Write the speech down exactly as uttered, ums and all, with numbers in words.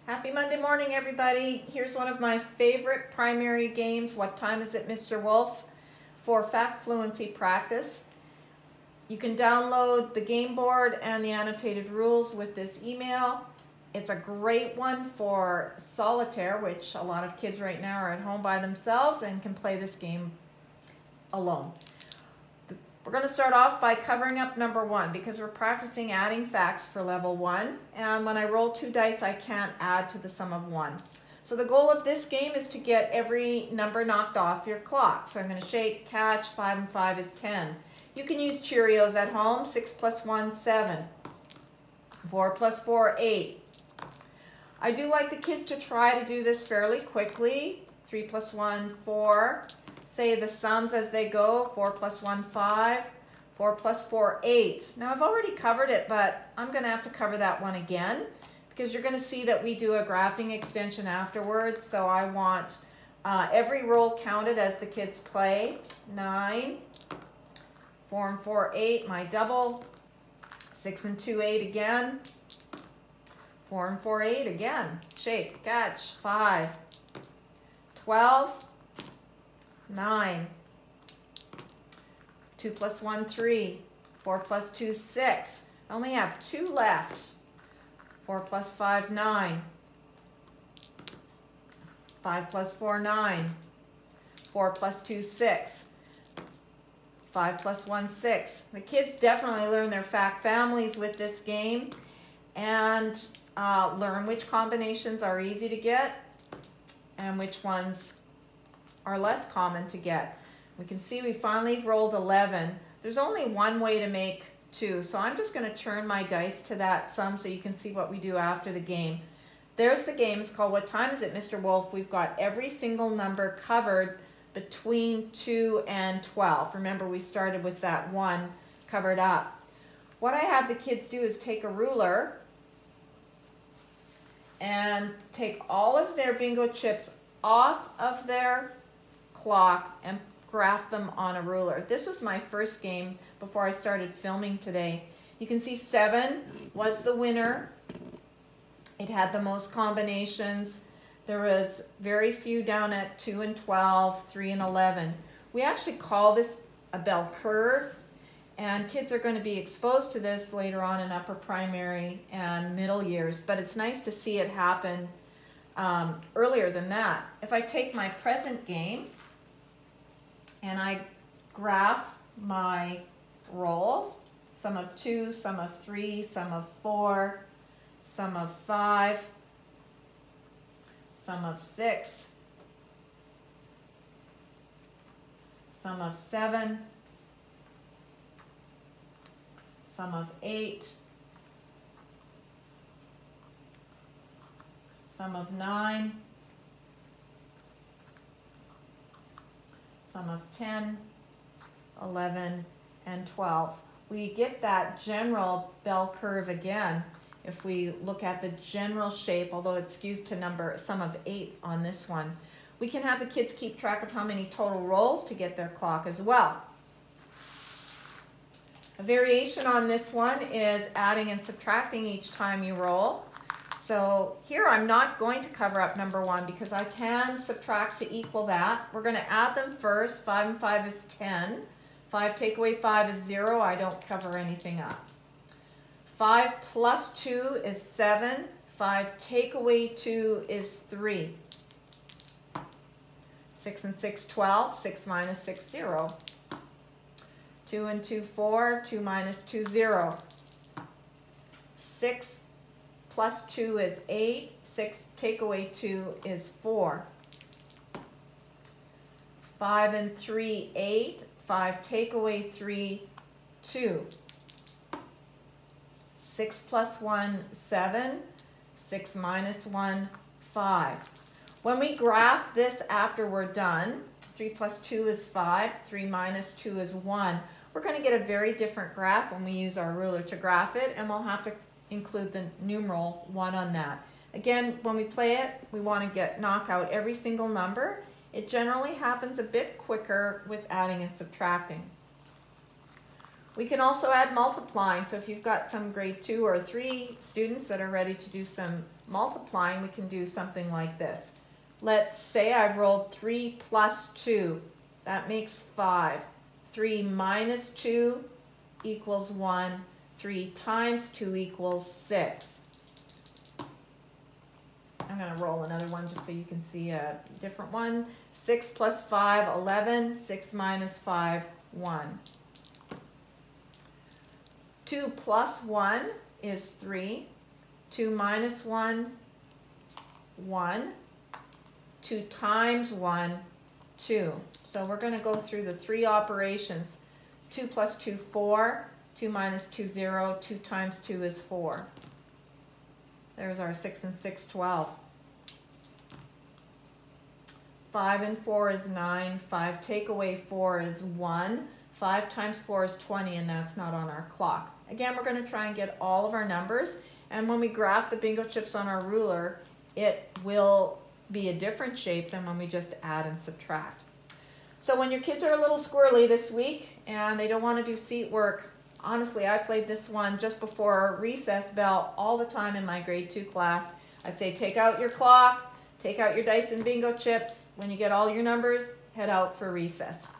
Happy Monday morning, everybody. Here's one of my favorite primary games, What Time Is It, Mister Wolf, for fact fluency practice. You can download the game board and the annotated rules with this email. It's a great one for solitaire, which a lot of kids right now are at home by themselves and can play this game alone. We're going to start off by covering up number one because we're practicing adding facts for level one, and when I roll two dice I can't add to the sum of one. So the goal of this game is to get every number knocked off your clock. So I'm going to shake, catch, five and five is ten. You can use Cheerios at home. Six plus one, seven. Four plus four, eight. I do like the kids to try to do this fairly quickly. Three plus one, four. Say the sums as they go. Four plus one, five. Four plus four, eight. Now I've already covered it, but I'm going to have to cover that one again because you're going to see that we do a graphing extension afterwards. So I want uh, every roll counted as the kids play. Nine. Four and four, eight, my double. Six and two, eight again. Four and four, eight again. Shake, catch, five. Twelve. Nine. Two plus one, three. Four plus two, six. I only have two left. Four plus five, nine. Five plus four, nine. Four plus two, six. Five plus one, six. The kids definitely learn their fact families with this game and uh, learn which combinations are easy to get and which ones are less common to get. We can see we finally rolled eleven. There's only one way to make two, so I'm just going to turn my dice to that sum so you can see what we do after the game. There's the game. It's called What Time Is It, Mister Wolf? We've got every single number covered between two and twelve. Remember, we started with that one covered up. What I have the kids do is take a ruler and take all of their bingo chips off of their clock and graph them on a ruler. This was my first game before I started filming today. You can see seven was the winner. It had the most combinations. There was very few down at two and twelve, three and eleven. We actually call this a bell curve, and kids are going to be exposed to this later on in upper primary and middle years, but it's nice to see it happen um, earlier than that. If I take my present game and I graph my rolls, sum of two, sum of three, sum of four, sum of five, sum of six, sum of seven, sum of eight, sum of nine, sum of ten, eleven, and twelve. We get that general bell curve again if we look at the general shape, although it's skewed to number sum of eight on this one. We can have the kids keep track of how many total rolls to get their clock as well. A variation on this one is adding and subtracting each time you roll. So here I'm not going to cover up number one because I can subtract to equal that. We're going to add them first. Five and five is ten. Five take away five is zero. I don't cover anything up. Five plus two is seven. Five take away two is three. Six and six, twelve. Six minus six, zero. Two and two, four. Two minus two, zero. Six plus two is eight. Six take away two is four. Five and three, eight. Five take away three, two. Six plus one, seven. Six minus one, five. When we graph this after we're done, three plus two is five. Three minus two is one. We're going to get a very different graph when we use our ruler to graph it, and we'll have to include the numeral one on that. Again, when we play it, we want to get knock out every single number. It generally happens a bit quicker with adding and subtracting. We can also add multiplying. So if you've got some grade two or three students that are ready to do some multiplying, we can do something like this. Let's say I've rolled three plus two. That makes five. three minus two equals one. three times two equals six. I'm going to roll another one just so you can see a different one. six plus five, eleven. six minus five, one. two plus one is three. two minus one, one. two times one, two. So we're going to go through the three operations. two plus two, four. two minus two, zero. two times two is four. There's our six and six, twelve. five and four is nine. five take away four is one. five times four is twenty, and that's not on our clock. Again, we're going to try and get all of our numbers. And when we graph the bingo chips on our ruler, it will be a different shape than when we just add and subtract. So when your kids are a little squirrely this week and they don't want to do seat work, honestly, I played this one just before recess bell all the time in my grade two class. I'd say take out your clock, take out your dice and bingo chips. When you get all your numbers, head out for recess.